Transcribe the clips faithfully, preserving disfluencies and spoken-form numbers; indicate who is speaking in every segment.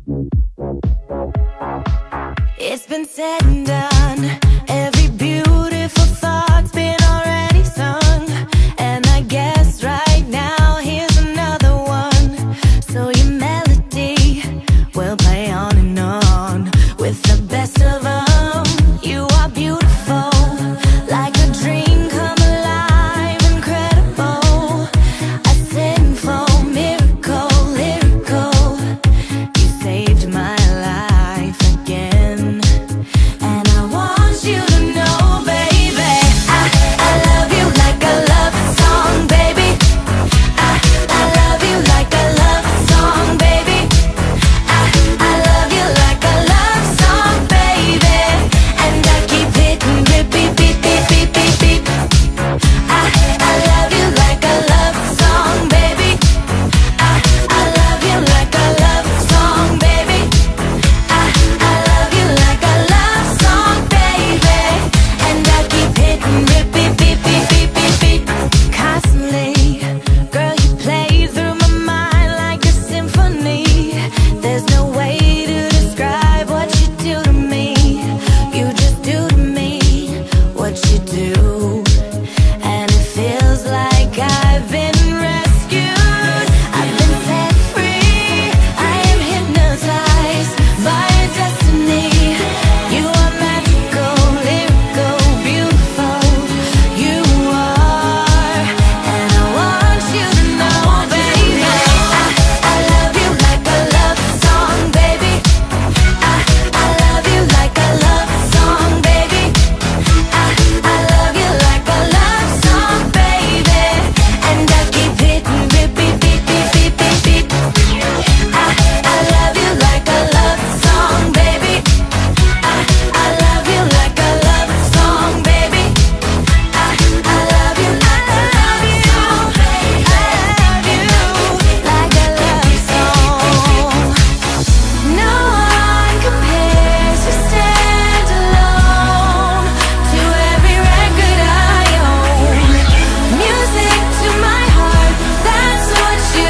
Speaker 1: It's been said and done. Every beautiful thought's been already sung. And I guess right now here's another one. So your melody will play on and on with the best of them. You are beautiful, like a dream come alive, incredible. A sinful miracle, lyrical. You saved my life again. And I want you to know, baby, I, I love you like a love song, baby. I, I love you like a love song, baby. I, I love you like a love song, baby. And I keep hitting repeat, beep, beep, beep, beep, beep. I, I love you like a love song, baby. I, I love you like a love song, baby. I, I love you like a love song, baby. And I keep hitting repeat, beep, beep, beep, beep, beep. Constantly, girl, you play through my mind like a symphony. There's no way to describe what you do to me. You just do to me what you do. And it feels like I've been rescued. I've been set free. I am hypnotized by your destiny. You are magical, lyrical, beautiful. You are. And I want you to know, baby, I, I love you like a love song, baby. I, I love you like a love song, baby. I, I love you like a love song, baby. And I keep hitting repeat, beep, beep, beep, beep, beep. I, I love you like a love song, baby. I, I love you like a love song, baby. I, I love you, I love you, I love you like a love song. No one compares, you stand alone to every record I own. Music to my heart, that's what you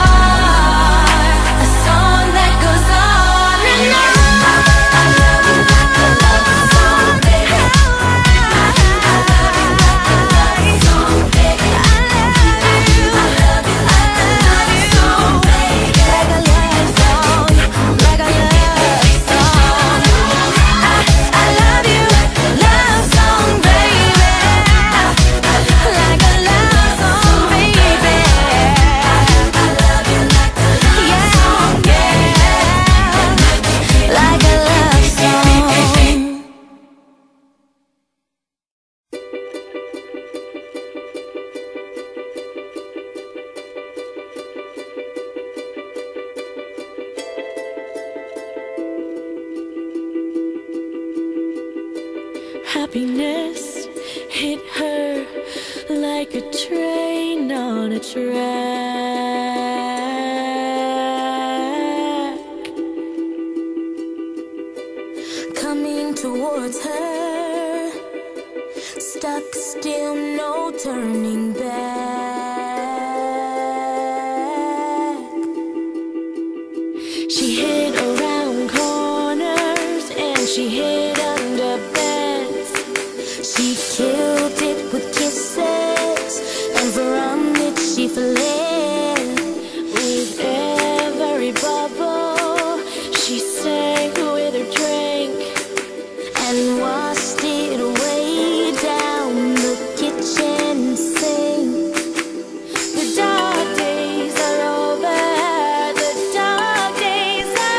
Speaker 1: are. A song that goes on and on. I love you like a love song, baby. I love you like a love song, baby. I love you, I love you like a love song, baby. Like a love song, like a love song. I, I love you, love song, baby. Like a love song, baby. I love you like a love song, yeah. Like a love song. Happiness hit her like a train on a track, coming towards her, stuck still, no turning back. She hid around corners and she hid under beds. She killed it with kisses, and from it she fled. With every bubble she sang with her drink and washed it away down the kitchen sink. The dark days are over, the dark days are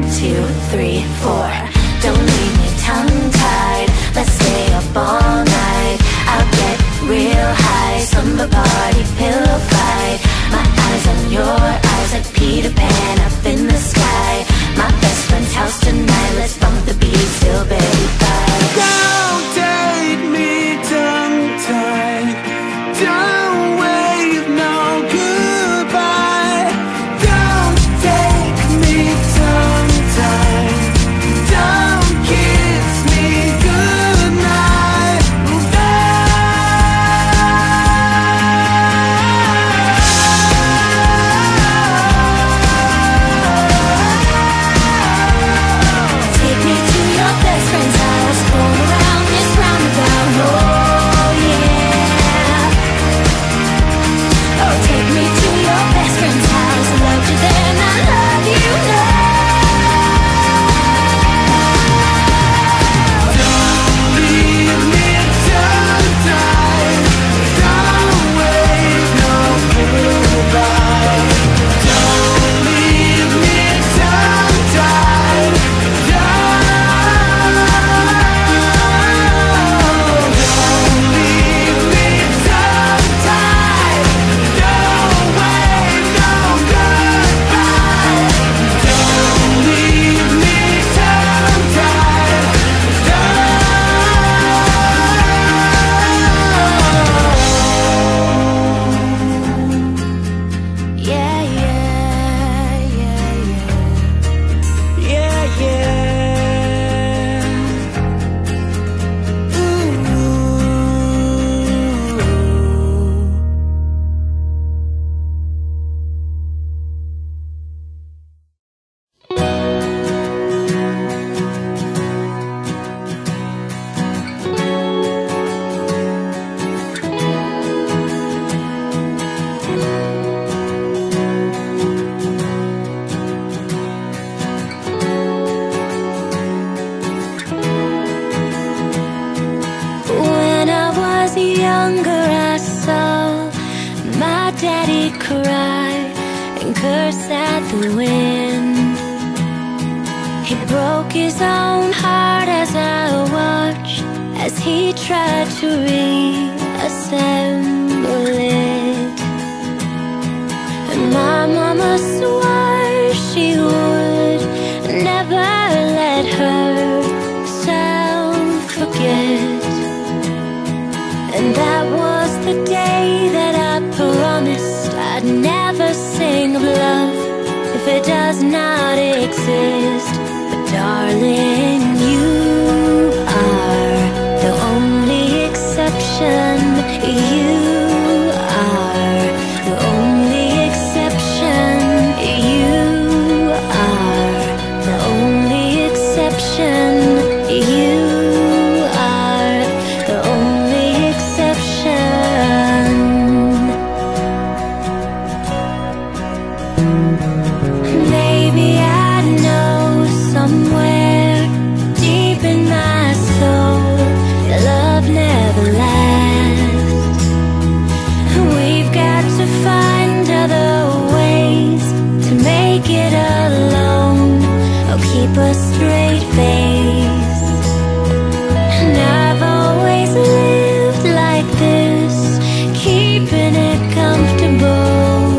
Speaker 1: two, three, four. Don't leave me tongue-tied, let's stay up all night. I'll get real high, slumber party, pillow fight. My eyes on your eyes like Peter Pan up in the sky. My best friend's house tonight, let's bump the beat till baby bye.
Speaker 2: Don't take me tongue-tied, don't wave no goodbye. Don't take me tongue-tied, don't kiss me goodnight.
Speaker 1: Take me to your best friend's house, going around this roundabout. Oh yeah. Oh, take me to your best friend's house. I loved you then, I love you now.
Speaker 2: Don't leave me tongue-tied, don't wave no goodbye. Don't leave me tongue-tied, don't, don't leave me tongue-tied, don't wave no goodbye. Don't leave me tongue-tied,
Speaker 1: Yeah, yeah, yeah, yeah.
Speaker 2: yeah, yeah. Ooh.
Speaker 1: When I was younger, I saw my daddy cry and curse at the wind. He broke his own heart as I watched, as he tried to reassemble it. And my mama swore she would never let herself forget. And that was the day that I promised I'd never sing of love if it does not exist. But darling, you are the only exception. You are the only exception. You are the only exception. You are the only exception. Maybe I know somewhere deep in my soul that love never lasts. We've got to find other ways to make it alone, or keep a straight face. And I've always lived like this, keeping it comfortable,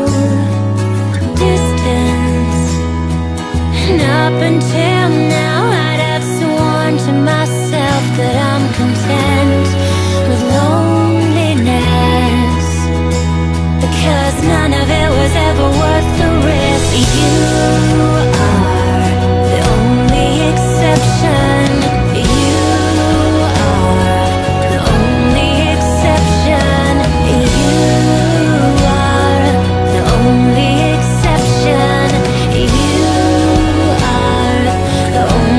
Speaker 1: distance. And up until now, I'd have sworn to myself that I'm content with loneliness, because none of it was ever worth the risk. You are the only exception. You are the only exception. You are the only exception. You are the only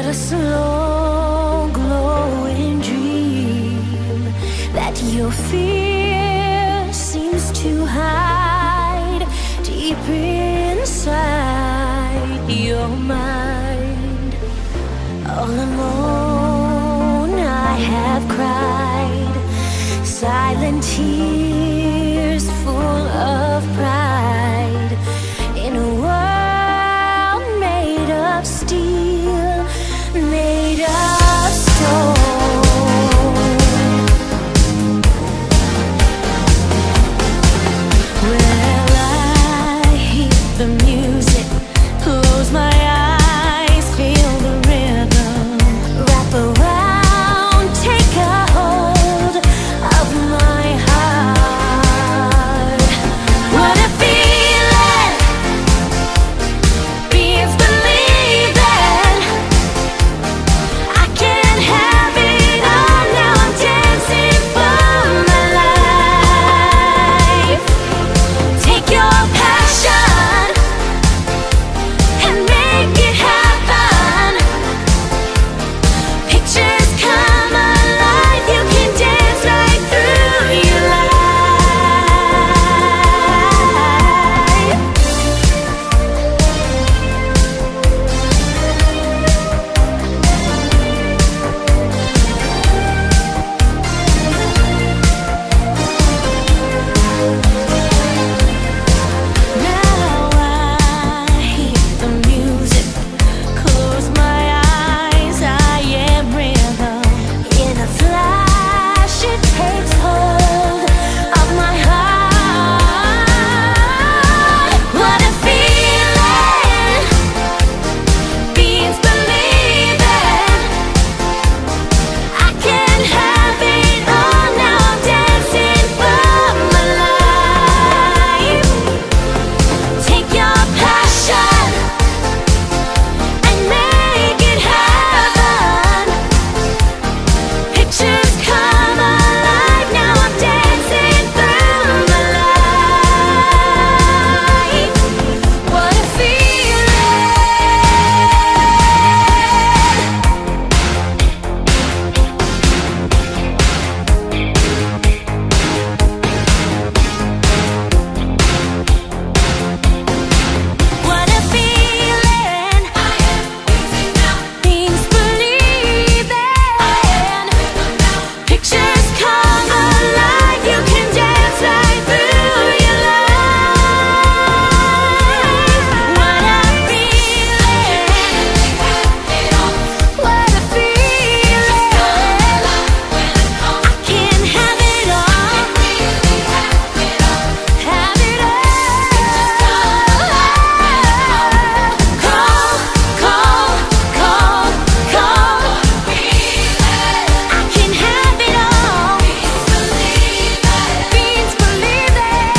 Speaker 1: a slow glowing dream that your fear seems to hide deep inside your mind. All alone I have cried silent tears full of pride in a world made of steel, made of stone. Well, I hear the music, close my eyes, feel the rhythm, wrap around, take a hold of my heart. What a feeling, beings believing. I can't have it all now, I'm dancing for my life. Take your passion and make it happen. Pictures come alive, you can dance right through your life. Now I hear the music, close my eyes, I am rhythm. In a flash it takes hold of my heart. What a feeling, beings believing. I can't have it all now, I'm dancing for my life. Take your passion and make it happen. Pictures come alive, now I'm dancing through my life. What a feeling. What a feeling. I am easy now. Beings believing. Pictures come alive, you can dance right through your life. What a feeling. What a feeling. I can have it all. Have it all. Cold, cold, cold, cold. I can have it all. Beings believing.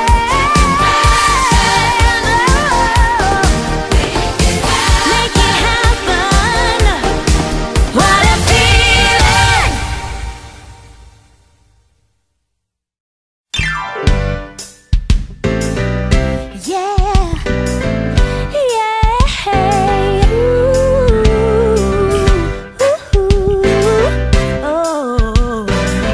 Speaker 1: Make it happen. What a feeling. Yeah, yeah, ooh, ooh, oh.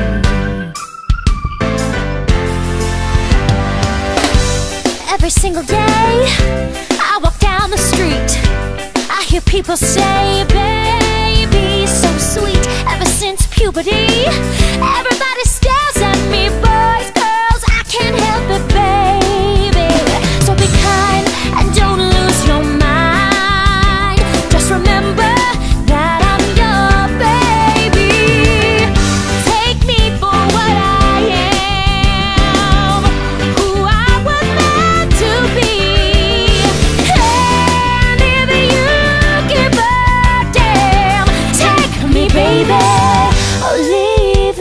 Speaker 1: Every single day I walk down the street, I hear people say, baby, so sweet. Ever since puberty, everybody stares at me, boys, girls, I can't help it, baby. So be kind and don't lose your mind. Just remember that I'm your baby. Take me for what I am, who I was meant to be. And if you give a damn, take me, baby, or leave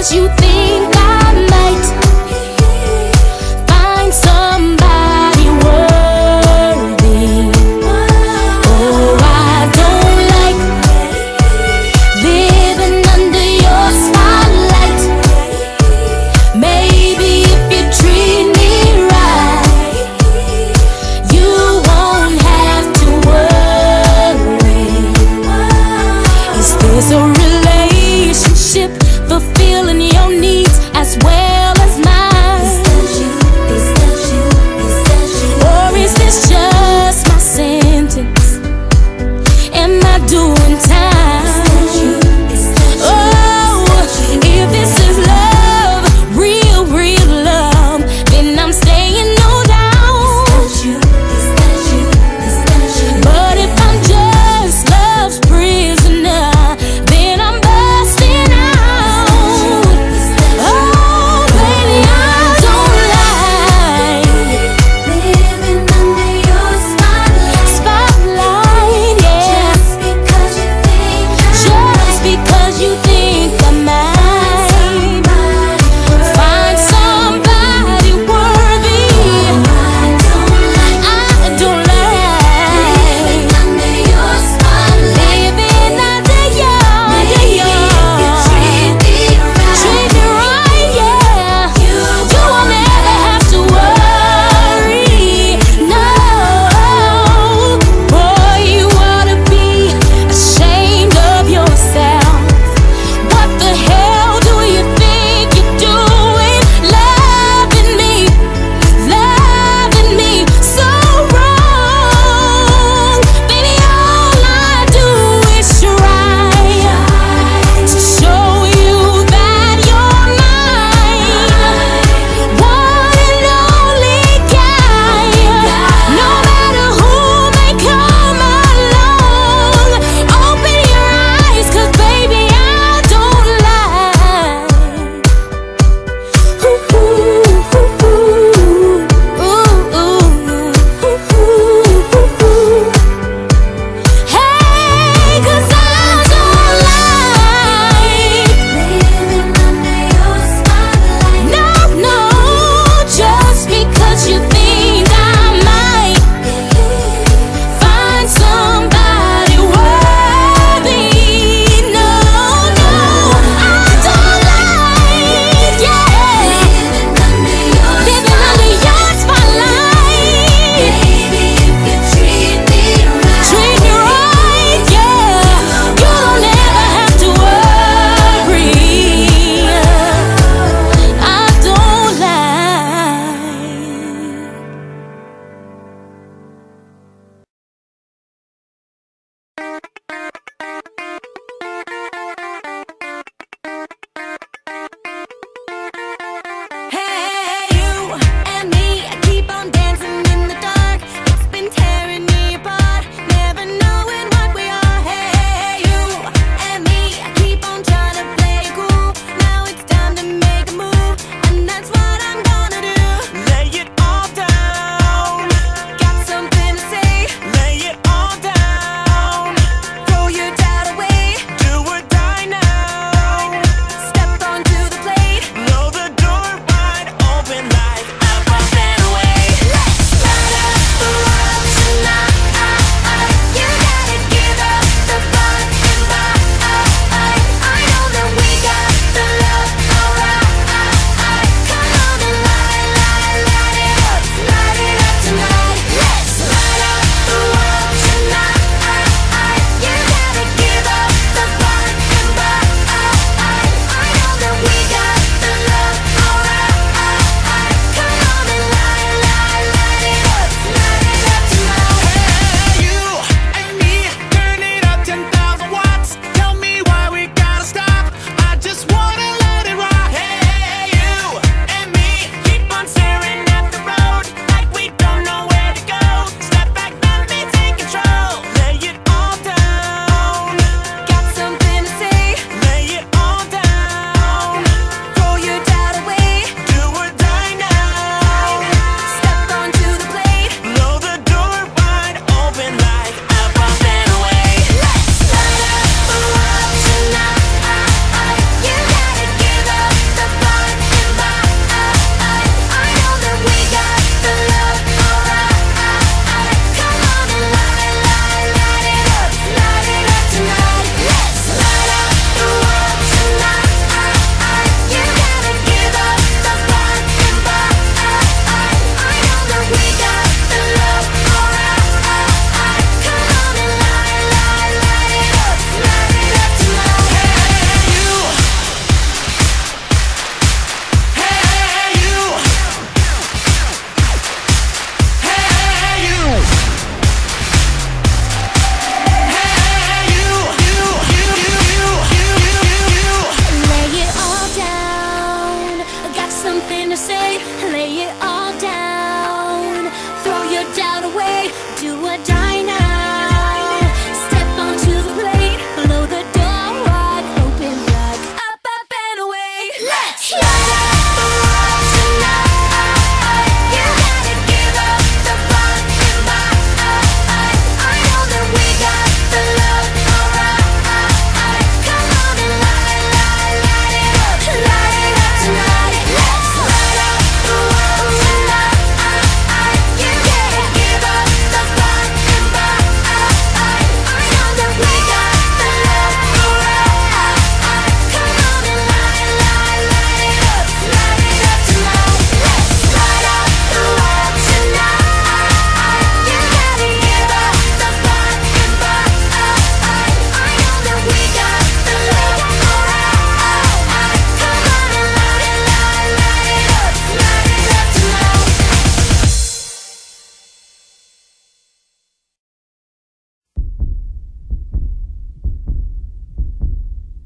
Speaker 1: you think I might find somebody worthy. Oh, I don't like living under your spotlight. Maybe if you treat me right, you won't have to worry. Is this a relationship fulfilling your needs as well as mine? Is that you? Is that you? Is that you? Or is this just my sentence? Am I doing time? Is that you? Is that you? Oh, if this is love, real, real love, then I'm staying no down. Is that you? Is that you? Is that you? But if I'm just love's prisoner, then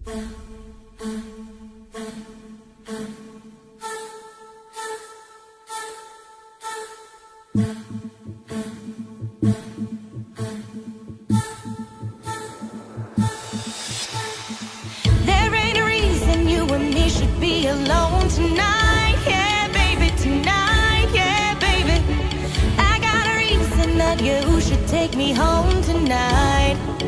Speaker 1: There ain't a reason you and me should be alone tonight. Yeah, baby, tonight. Yeah, baby, I got a reason that you should take me home tonight.